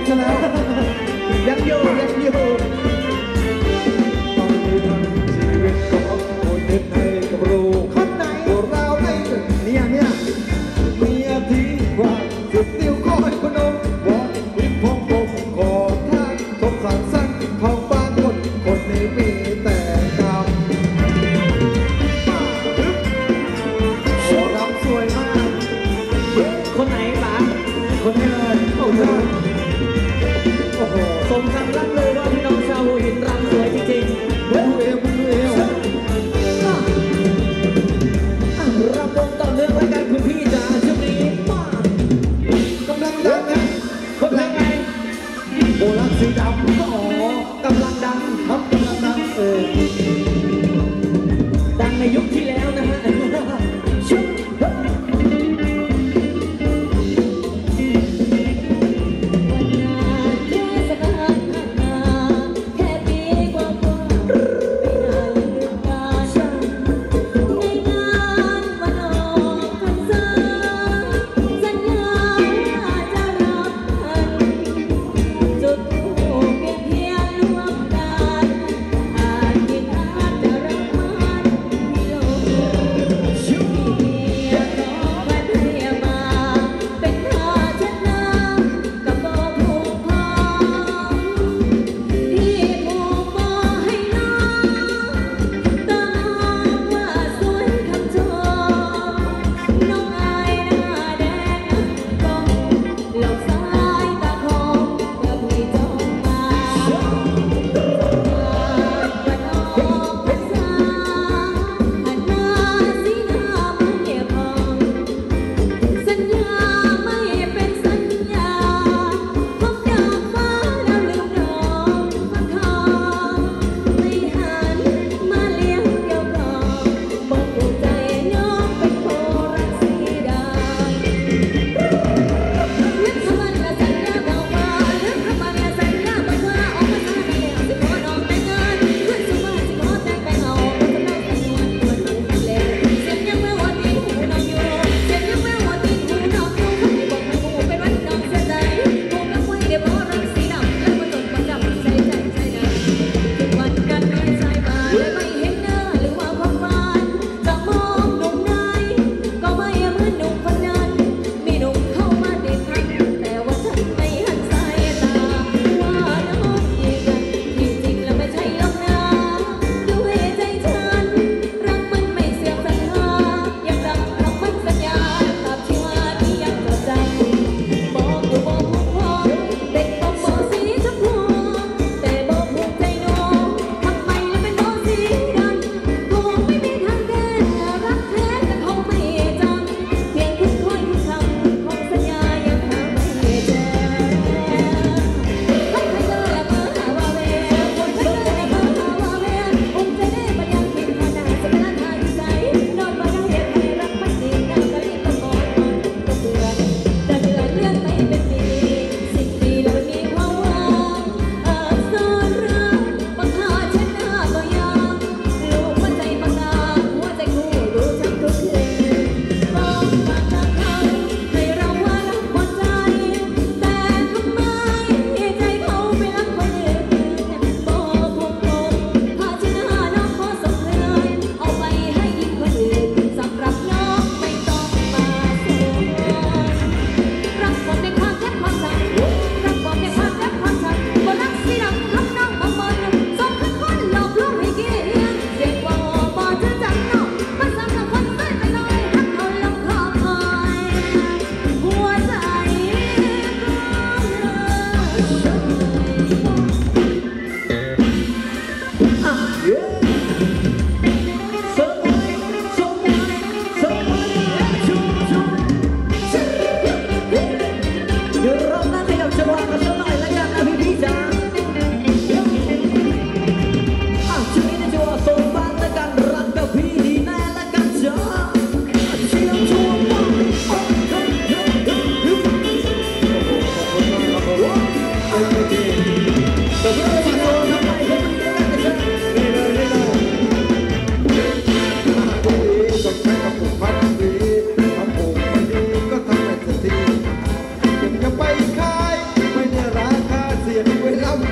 ซะแล้วยังอยู่ยังอยู่ต้องมีทั้งชีวิตของคนเด็กไทยกับลูกคนไหนพวกเราไอ้เนี่ยเมียทิ้งความสุดติ้วคอยพนมวอนวินพงผมขอทางสงสารสั้นท้องบ้านคนนี้มีแต่กรรมโอ้รำสวยมากคนไหนป๋าคนนี้เลยโอ้โหโอ้โหสมคำร่ำลือว่าพี่น้องชาวหัวหินรำสวยจริงๆดูเอวดูเอวรำวงต่อเนื่องแล้วกันคุณพี่จ๋าช่วงนี้มากำลังดังนะคนเพลงไงโบราณสีดำอ๋อกำลังดังครับกำลังดังดังในยุคที่แล้วนะฮะชุบวันนาเทศกาล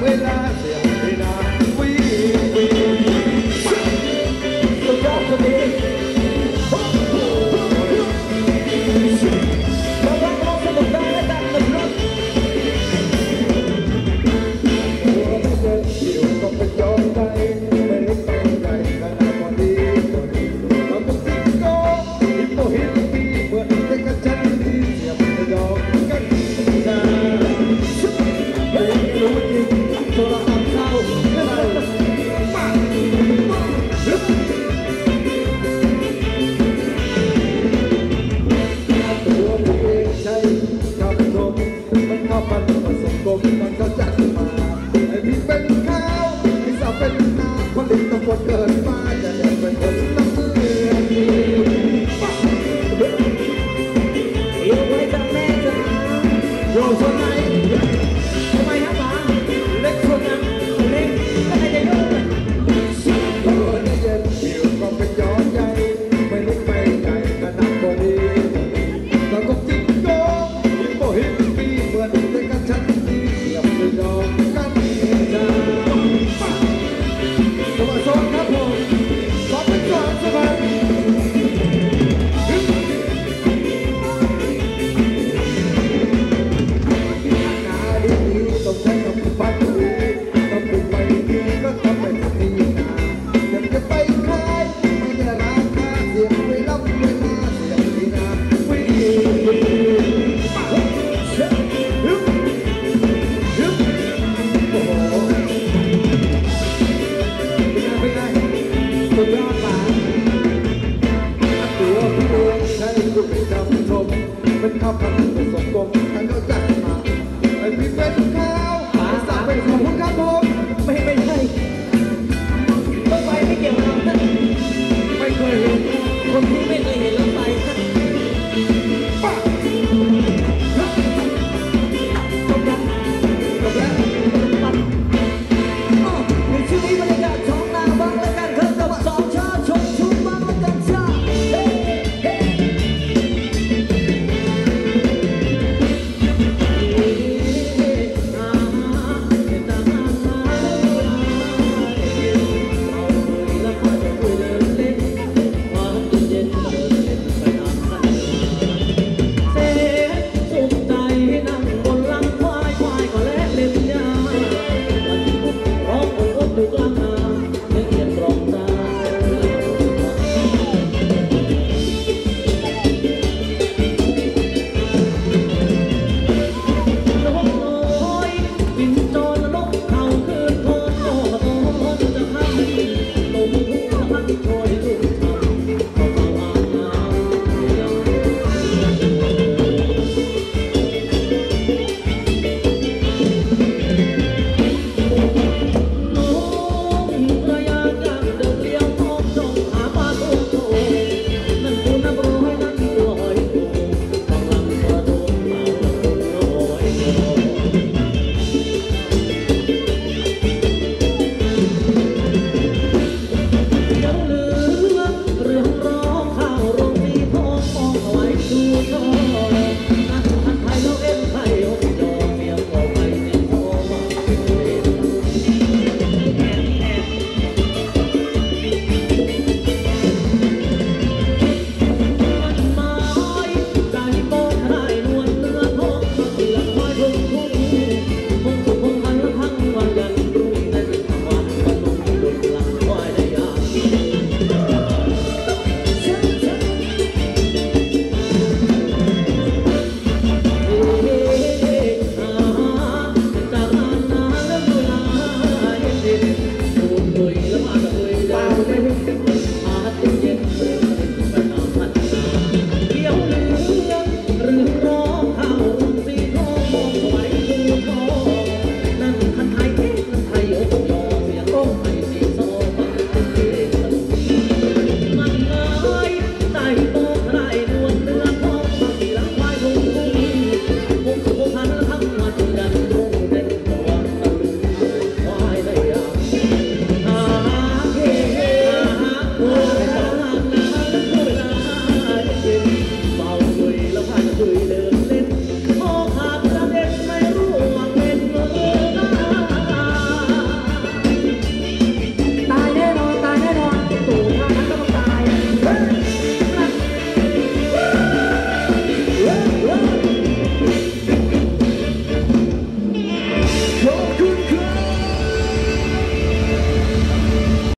เวลาเสียเวลาวีวีสุดยอดคนนี้เรารักเราสนุกได้และกันนะครับหัวไม่เดินเดี่ยวก็เป็นยอมใจไม่ได้ตั้งใจขนาดพอดีเราเป็นซิงโก้ฮิปโปฮิปปี้เหมือนเด็กกระชันที่เสียบในดอกกันชาเฮ้ยรู้จริงโทรศัพท์เข้าตัวผมเองใช้คำชมมันเข้ามันผสมกลมมันก็จัดมาไอ้พี่เป็นข้าวไอ้สาวเป็นนาผลิตตะวันเกิดมาจะได้เป็นคนน้ำเลือดยกไว้จากแม่จ๋าโยกสนใจ